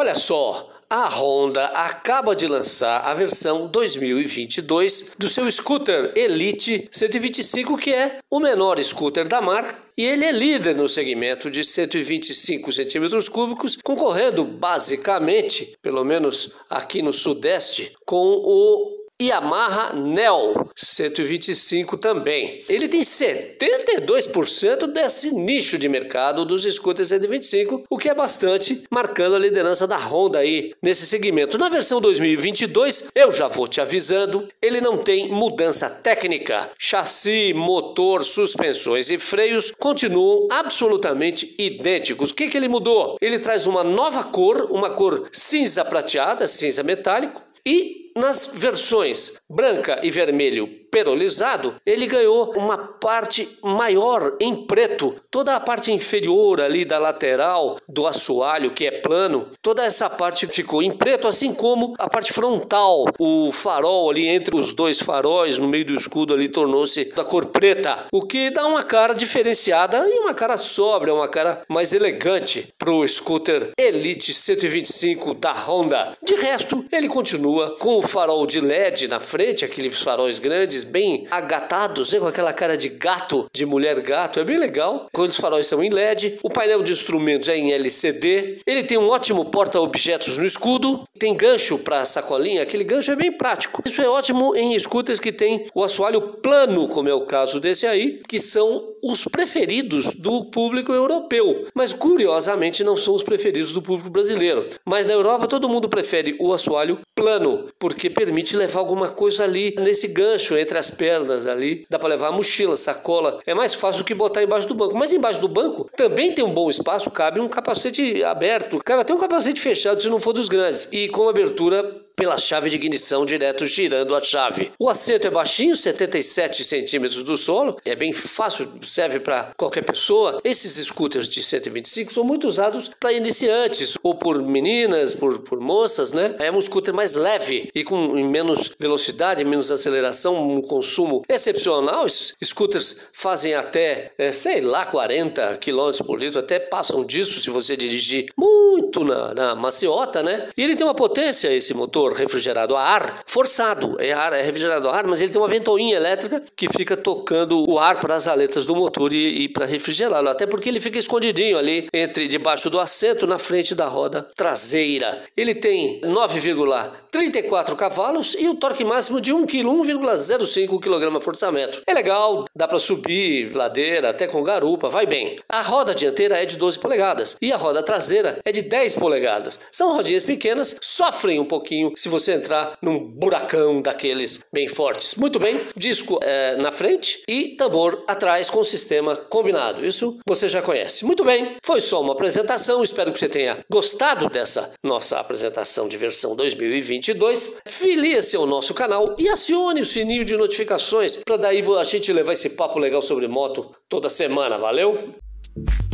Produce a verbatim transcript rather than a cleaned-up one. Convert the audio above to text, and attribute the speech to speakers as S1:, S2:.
S1: Olha só, a Honda acaba de lançar a versão dois mil e vinte e dois do seu scooter Elite cento e vinte e cinco, que é o menor scooter da marca, e ele é líder no segmento de cento e vinte e cinco centímetros cúbicos, concorrendo basicamente, pelo menos aqui no Sudeste, com o Yamaha Neo cento e vinte e cinco também. Ele tem setenta e dois por cento desse nicho de mercado dos scooters cento e vinte e cinco, o que é bastante, marcando a liderança da Honda aí nesse segmento. Na versão dois mil e vinte e dois, eu já vou te avisando, ele não tem mudança técnica. Chassi, motor, suspensões e freios continuam absolutamente idênticos. O que que ele mudou? Ele traz uma nova cor, uma cor cinza prateada, cinza metálico, e nas versões branca e vermelho perolizado, ele ganhou uma parte maior em preto. Toda a parte inferior ali da lateral do assoalho, que é plano, toda essa parte ficou em preto, assim como a parte frontal. O farol ali entre os dois faróis, no meio do escudo ali, tornou-se da cor preta, o que dá uma cara diferenciada e uma cara sóbria, uma cara mais elegante para o scooter Elite cento e vinte e cinco da Honda. De resto, ele continua com o farol de L E D na frente, aqueles faróis grandes, bem agatados, né? Com aquela cara de gato, de mulher gato, é bem legal. Quando os faróis são em L E D, o painel de instrumentos é em L C D, ele tem um ótimo porta-objetos no escudo, tem gancho para sacolinha, aquele gancho é bem prático. Isso é ótimo em scooters que tem o assoalho plano, como é o caso desse aí, que são os preferidos do público europeu, mas curiosamente não são os preferidos do público brasileiro. Mas na Europa todo mundo prefere o assoalho plano, porque permite levar alguma coisa ali nesse gancho entre as pernas ali, dá para levar a mochila, sacola, é mais fácil do que botar embaixo do banco. Mas embaixo do banco também tem um bom espaço, cabe um capacete aberto, cabe até um capacete fechado se não for dos grandes, e com abertura pela chave de ignição direto girando a chave. O assento é baixinho, setenta e sete centímetros do solo, é bem fácil, serve para qualquer pessoa. Esses scooters de cento e vinte e cinco são muito usados para iniciantes, ou por meninas, por, por moças, né? É um scooter mais leve e com menos velocidade, menos aceleração, um consumo excepcional. Esses scooters fazem até, é, sei lá, quarenta quilômetros por litro, até passam disso se você dirigir muito na, na maciota, né? E ele tem uma potência, esse motor refrigerado a ar, forçado, é, ar, é refrigerado a ar, mas ele tem uma ventoinha elétrica que fica tocando o ar para as aletas do motor e, e para refrigerá-lo, até porque ele fica escondidinho ali, entre debaixo do assento, na frente da roda traseira. Ele tem nove vírgula trinta e quatro cavalos e o torque máximo de um quilo, um vírgula zero cinco quilograma-forçamento. É legal, dá para subir ladeira, até com garupa, vai bem. A roda dianteira é de doze polegadas e a roda traseira é de dez polegadas. São rodinhas pequenas, sofrem um pouquinho se você entrar num buracão daqueles bem fortes. Muito bem, disco é, na frente e tambor atrás com sistema combinado. Isso você já conhece. Muito bem, foi só uma apresentação. Espero que você tenha gostado dessa nossa apresentação de versão dois mil e vinte e dois. Filie-se ao nosso canal e acione o sininho de notificações para daí a gente levar esse papo legal sobre moto toda semana. Valeu?